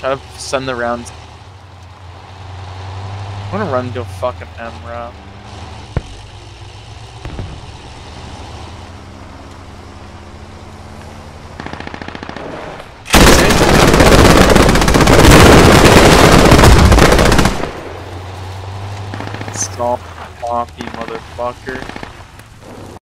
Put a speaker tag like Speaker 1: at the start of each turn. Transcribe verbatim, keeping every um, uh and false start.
Speaker 1: Try to send the rounds. I wanna run to a fucking M R A P. Stop, floppy motherfucker.